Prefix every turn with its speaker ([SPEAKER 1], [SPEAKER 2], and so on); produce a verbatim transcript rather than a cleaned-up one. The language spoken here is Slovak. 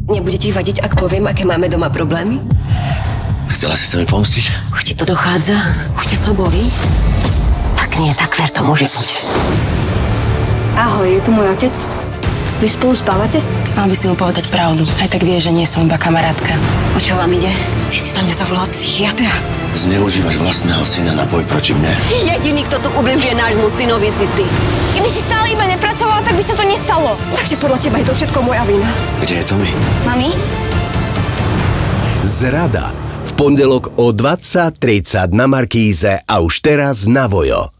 [SPEAKER 1] Nebude ti vadiť, ak poviem, aké máme doma problémy?
[SPEAKER 2] Chcela si sa mi pomstiť?
[SPEAKER 1] Už ti to dochádza? Už ťa to bolí? Ak nie, tak ver tomu, že bude.
[SPEAKER 3] Ahoj, je tu môj otec. Vy spolu spávate?
[SPEAKER 4] Mal by si mu povedať pravdu. Aj tak vie, že nie som iba kamarátka.
[SPEAKER 1] O čo vám ide? Ty si tam nezavolal psychiatra.
[SPEAKER 2] Zneužívaš vlastného syna na boj proti mne.
[SPEAKER 1] Jediný, kto tu ubližuje nášmu synovi, si ty.
[SPEAKER 3] Keby si stále iba nepracovala, tak by sa to nestalo.
[SPEAKER 1] Takže podľa teba je to všetko moja vina.
[SPEAKER 2] Kde je Tommy?
[SPEAKER 3] Mami?
[SPEAKER 5] Zrada. V pondelok o dvadsať tridsať na Markíze a už teraz na Vojo.